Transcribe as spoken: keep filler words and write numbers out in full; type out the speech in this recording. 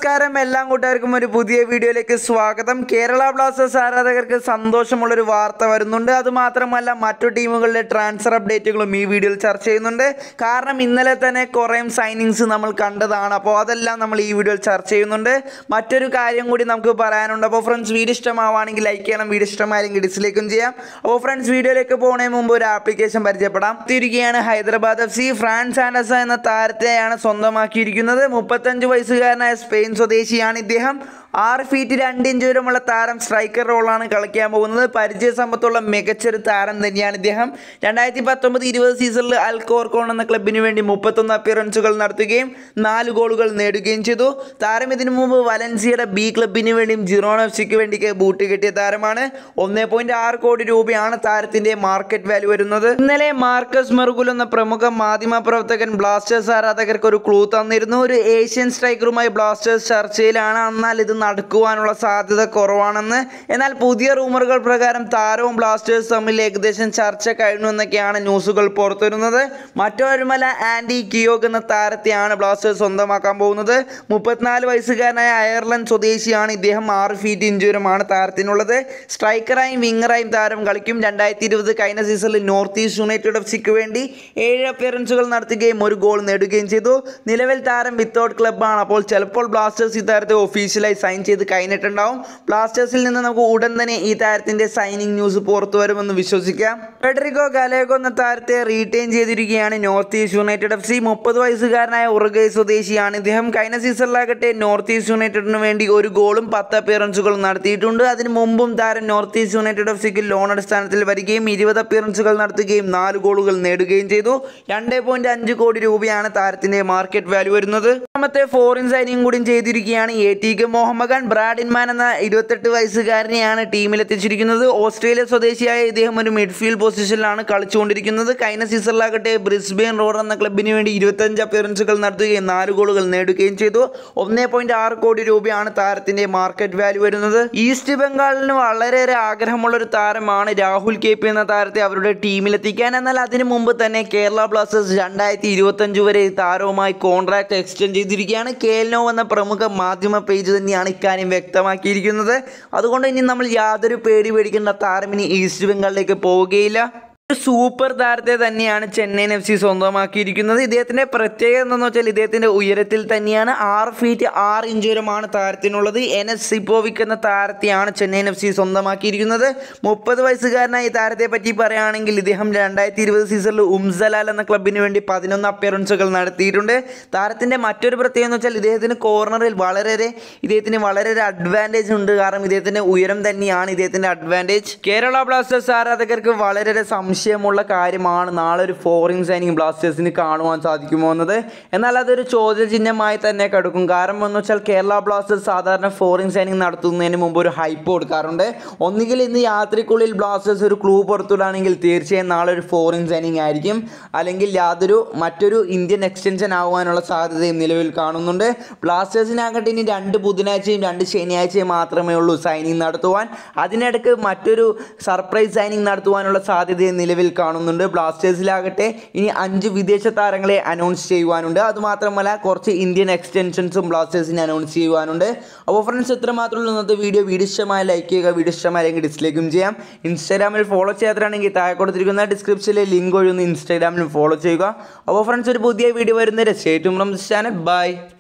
നമസ്കാരം എല്ലാ കൂട്ടുകാർക്കും ഒരു പുതിയ വീഡിയോയിലേക്ക് സ്വാഗതം. കേരള ബ്ലാസ്റ്റേഴ്സ് ആരാധകർക്ക് സന്തോഷമുള്ളൊരു വാർത്ത വരുന്നുണ്ട്. അതുമാത്രമല്ല മറ്റു ടീമുകളുടെ ട്രാൻസ്ഫർ അപ്ഡേറ്റുകളും ഈ വീഡിയോയിൽ ചർച്ച ചെയ്യുന്നുണ്ട്. കാരണം ഇന്നലെ തന്നെ കുറേ സൈനിങ്സ് നമ്മൾ കണ്ടതാണ്. അപ്പോൾ അതെല്ലാം നമ്മൾ ഈ വീഡിയോയിൽ ചർച്ച ചെയ്യുന്നുണ്ട്. മറ്റൊരു കാര്യം കൂടി നമുക്ക് പറയാനുണ്ട്. അപ്പോൾ ഫ്രണ്ട്സ്, വീഡിയോ ഇഷ്ടമാവുകയാണെങ്കിൽ ലൈക്ക് ചെയ്യണം, വീഡിയോ ഇഷ്ടമായെങ്കിൽ ഡിസ്ലൈക്കും ചെയ്യാം. അപ്പോൾ ഫ്രണ്ട്സ്, വീഡിയോയിലേക്ക് പോകുന്നതിന് മുമ്പ് ഒരു ആപ്ലിക്കേഷൻ പരിചയപ്പെടാം. തിരികെയാണ് ഹൈദരാബാദ് എഫ് സി ഫ്രാൻസ് ആൻഡസ എന്ന താരത്തെയാണ് സ്വന്തമാക്കിയിരിക്കുന്നത്. മുപ്പത്തഞ്ച് വയസ്സുകാരനായ സ്പെയിൻ സ്വദേശിയാണ് ഇദ്ദേഹം. ആറ് ഫീറ്റ് രണ്ട് ഇഞ്ച് ദൂരമുള്ള താരം സ്ട്രൈക്കർ റോളാണ് കളിക്കാൻ പോകുന്നത്. പരിചയസമ്പത്തുള്ള മികച്ചൊരു താരം തന്നെയാണ് ഇദ്ദേഹം. രണ്ടായിരത്തി പത്തൊമ്പത് ഇരുപത് സീസണിൽ അൽകോർക്കോൺ എന്ന ക്ലബിന് വേണ്ടി മുപ്പത്തൊന്ന് അപ്പിയറൻസുകൾ നടത്തുകയും നാല് ഗോളുകൾ നേടുകയും ചെയ്തു. താരം ഇതിനു മുമ്പ് വലൻസിയയുടെ ബി ക്ലബിന് വേണ്ടിയും ജിറോണ എഫ് സിക്ക് വേണ്ടി ബൂട്ട് കെട്ടിയ താരമാണ്. ഒന്നേ പോയിന്റ് ആറ് കോടി രൂപയാണ് താരത്തിന്റെ മാർക്കറ്റ് വാല്യൂ വരുന്നത്. ഇന്നലെ മാർക്കസ് മെർഗുൽ എന്ന പ്രമുഖ മാധ്യമ പ്രവർത്തകൻ ബ്ലാസ്റ്റേഴ്സ് ആരാധകർക്ക് ഒരു ക്ലൂ തന്നിരുന്നു. ഒരു ഏഷ്യൻ സ്ട്രൈക്കറുമായി ബ്ലാസ്റ്റേഴ്സ് ചർച്ചയിലാണ്, എന്നാൽ ഇത് നടക്കുവാനുള്ള സാധ്യത കുറവാണെന്ന്. എന്നാൽ പുതിയ റൂമറുകൾ പ്രകാരം താരവും ബ്ലാസ്റ്റേഴ്സ് തമ്മിൽ ഏകദേശം ചർച്ച കഴിഞ്ഞു എന്നൊക്കെയാണ് ന്യൂസുകൾ പുറത്തുവരുന്നത്. മറ്റൊരുമല ആൻഡി കിയോഗ് എന്ന താരത്തെയാണ് ബ്ലാസ്റ്റേഴ്സ് സ്വന്തമാക്കാൻ പോകുന്നത്. മുപ്പത്തിനാല് വയസ്സുകാരനായ അയർലൻഡ് സ്വദേശിയാണ് ഇദ്ദേഹം. ആറ് ഫീറ്റ് ഇഞ്ചുരമാണ് താരത്തിനുള്ളത്. സ്ട്രൈക്കറായും വിങ്ങറായും താരം കളിക്കും. രണ്ടായിരത്തി ഇരുപത് കഴിഞ്ഞ സീസണിൽ നോർത്ത് ഈസ്റ്റ് യുണൈറ്റഡ് എഫ് സിക്ക് വേണ്ടി ഏഴ് അപ്പിയറൻസുകൾ നടത്തുകയും ഒരു ഗോൾ നേടുകയും ചെയ്തു. നിലവിൽ താരം വിത്തൗട്ട് ക്ലബ്ബാണ്. അപ്പോൾ ചിലപ്പോൾ ബ്ലാസ്റ്റേഴ്സ് ഈ താരത്തെ ഒഫീഷ്യലായി സൈൻ ചെയ്ത് കഴിഞ്ഞിട്ടുണ്ടാവും. ബ്ലാസ്റ്റേഴ്സിൽ നിന്ന് നമുക്ക് ഉടൻ തന്നെ ഈ താരത്തിന്റെ സൈനിങ് ന്യൂസ് പുറത്തു വരുമെന്ന് വിശ്വസിക്കാം. ഫെഡറിക്കോ ഗലേഗോ എന്ന താരത്തെ റീറ്റെയിൻ ചെയ്തിരിക്കുകയാണ് North East United F C. മുപ്പത് വയസ്സുകാരനായ ഉറുഗ്വേ സ്വദേശിയാണ് ഇദ്ദേഹം. കഴിഞ്ഞ സീസണിലാകട്ടെ നോർത്ത് ഈസ്റ്റ് യുണൈറ്റഡിന് വേണ്ടി ഒരു ഗോളും പത്ത് അപ്പിയറൻസുകളും നടത്തിയിട്ടുണ്ട്. അതിന് മുമ്പും താരം നോർത്ത് ഈസ്റ്റ് യുണൈറ്റഡ് എഫ് സിക്ക് ലോൺ അടിസ്ഥാനത്തിൽ വരികയും ഇരുപത് അപ്പിയറൻസുകൾ നടത്തുകയും നാല് ഗോളുകൾ നേടുകയും ചെയ്തു. രണ്ട് പോയിന്റ് അഞ്ച് കോടി രൂപയാണ് താരത്തിന്റെ മാർക്കറ്റ് വാല്യൂ വരുന്നത്. രണ്ടാമത്തെ ഫോറിൻ സൈനിങ് കൂടി ചെയ്തിരിക്കുകയാണ് എ ടി കെ മോഹമ്മദൻ. ബ്രാഡിൻമാൻ എന്ന ഇരുപത്തെട്ട് വയസ്സുകാരനെയാണ് ടീമിലെത്തിച്ചിരിക്കുന്നത്. ഓസ്ട്രേലിയ സ്വദേശിയായ ഇദ്ദേഹം ഒരു മിഡ്ഫീൽഡ് പൊസിഷനിലാണ് കളിച്ചുകൊണ്ടിരിക്കുന്നത്. കഴിഞ്ഞ സീസണിലാകട്ടെ ബ്രിസ്ബെയിൻ റോവർ എന്ന ക്ലബിന് വേണ്ടി ഇരുപത്തഞ്ച് അപ്പിയറൻസുകൾ നടത്തുകയും നാല് ഗോളുകൾ നേടുകയും ചെയ്തു. ഒന്നേ പോയിന്റ് ആറ് കോടി രൂപയാണ് താരത്തിന്റെ മാർക്കറ്റ് വാല്യൂ വരുന്നത്. ഈസ്റ്റ് ബംഗാളിന് വളരെയേറെ ആഗ്രഹമുള്ള ഒരു താരമാണ് രാഹുൽ കെ പി എന്ന താരത്തെ അവരുടെ ടീമിലെത്തിക്കാൻ. എന്നാൽ അതിനു മുമ്പ് തന്നെ കേരള ബ്ലാസ്റ്റേഴ്സ് രണ്ടായിരത്തി ഇരുപത്തഞ്ച് വരെ താരവുമായി കോൺട്രാക്ട് എക്സ്റ്റെൻഡ് ചെയ്തിരിക്കുകയാണ്. കേൽനോ എന്ന പ്രമുഖ മാധ്യമ പേജ് തന്നെയാണ് ഇക്കാര്യം വ്യക്തമാക്കിയിരിക്കുന്നത്. അതുകൊണ്ട് ഇനി നമ്മൾ യാതൊരു പേടി പേടിക്കേണ്ട, താരം ഇനി ഈസ്റ്റ് ബംഗാളിലേക്ക് പോവുകയില്ല. ഒരു സൂപ്പർ താരത്തെ തന്നെയാണ് ചെന്നൈയിൻ എഫ് സി സ്വന്തമാക്കിയിരിക്കുന്നത്. ഇദ്ദേഹത്തിൻ്റെ പ്രത്യേകത എന്താണെന്ന് വെച്ചാൽ ഇദ്ദേഹത്തിൻ്റെ ഉയരത്തിൽ തന്നെയാണ്. ആറ് ഫീറ്റ് ആറ് ഇഞ്ച് ഉയരമാണ് താരത്തിനുള്ളത്. എൻ എസ് സിപ്പോവിക് എന്ന താരത്തെയാണ് ചെന്നൈയിൻ എഫ് സി സ്വന്തമാക്കിയിരിക്കുന്നത്. മുപ്പത് വയസ്സുകാരനായ ഈ താരത്തെ പറ്റി പറയുകയാണെങ്കിൽ ഇദ്ദേഹം രണ്ടായിരത്തി ഇരുപത് സീസണിൽ ഉംസലാൽ എന്ന ക്ലബിന് വേണ്ടി പതിനൊന്ന് അപ്പിയറൻസുകൾ നടത്തിയിട്ടുണ്ട്. താരത്തിൻ്റെ മറ്റൊരു പ്രത്യേകത എന്ന് വെച്ചാൽ ഇദ്ദേഹത്തിന് കോർണറിൽ വളരെയേറെ ഇദ്ദേഹത്തിന് വളരെയേറെ അഡ്വാൻറ്റേജ് ഉണ്ട്. കാരണം ഇദ്ദേഹത്തിൻ്റെ ഉയരം തന്നെയാണ് ഇദ്ദേഹത്തിൻ്റെ അഡ്വാൻറ്റേജ്. കേരള ബ്ലാസ്റ്റേഴ്സ് ആരാധകർക്ക് വളരെയേറെ സംശയമുള്ള കാര്യമാണ് നാളെ ഒരു ഫോറിൻ സൈനിങ് ബ്ലാസ്റ്റേഴ്സിന് കാണുവാൻ സാധിക്കുമോ എന്നത്. എന്നാൽ അതൊരു ചോദ്യചിഹ്നമായി തന്നെ കിടക്കും. കാരണം എന്ന് വെച്ചാൽ കേരള ബ്ലാസ്റ്റേഴ്സ് സാധാരണ ഫോറിൻ സൈനിങ് നടത്തുന്നതിന് മുമ്പ് ഒരു ഹൈപ്പ് കൊടുക്കാറുണ്ട്. ഒന്നുകിൽ ഇന്ന് യാത്രയ്ക്കുള്ളിൽ ബ്ലാസ്റ്റേഴ്സ് ഒരു ക്ലൂ പുറത്തുവിടുകയാണെങ്കിൽ തീർച്ചയായും നാളെ ഒരു ഫോറിൻ സൈനിങ് ആയിരിക്കും. അല്ലെങ്കിൽ യാതൊരു മറ്റൊരു ഇന്ത്യൻ എക്സ്റ്റൻഷൻ ആകുവാനുള്ള സാധ്യതയും നിലവിൽ കാണുന്നുണ്ട്. ബ്ലാസ്റ്റേഴ്സിനാകട്ടെ ഇനി രണ്ട് ബുധനാഴ്ചയും രണ്ട് ശനിയാഴ്ചയും മാത്രമേ ഉള്ളൂ സൈനിങ് നടത്തുവാൻ. അതിനിടയ്ക്ക് മറ്റൊരു സർപ്രൈസ് സൈനിങ് നടത്തുവാനുള്ള സാധ്യത നിലവിൽ കാണുന്നുണ്ട്. ബ്ലാസ്റ്റേഴ്സിലാകട്ടെ ഇനി അഞ്ച് വിദേശ താരങ്ങളെ അനൗൺസ് ചെയ്യുവാനുണ്ട്. അതുമാത്രമല്ല കുറച്ച് ഇന്ത്യൻ എക്സ്റ്റൻഷൻസും ബ്ലാസ്റ്റേഴ്സിന് അനൗൺസ് ചെയ്യുവാനുണ്ട്. അപ്പോൾ ഫ്രണ്ട്സ്, ഇത്ര മാത്രമല്ല ഇന്നത്തെ വീഡിയോ. വീഡിയോ ഇഷ്ടമായി ലൈക്ക് ചെയ്യുക, വീഡിയോ ഇഷ്ടമായെങ്കിൽ ഡിസ്ലൈക്കും ചെയ്യാം. ഇൻസ്റ്റാഗ്രാമിൽ ഫോളോ ചെയ്യാത്തതാണെങ്കിൽ താഴെ കൊടുത്തിരിക്കുന്ന ഡിസ്ക്രിപ്ഷനിലെ ലിങ്ക് വഴി ഒന്ന് ഇൻസ്റ്റാഗ്രാമിൽ ഫോളോ ചെയ്യുക. അപ്പോൾ ഫ്രണ്ട്സ്, ഒരു പുതിയ വീഡിയോ വരുന്നവരെ stay tuned from this channel. By.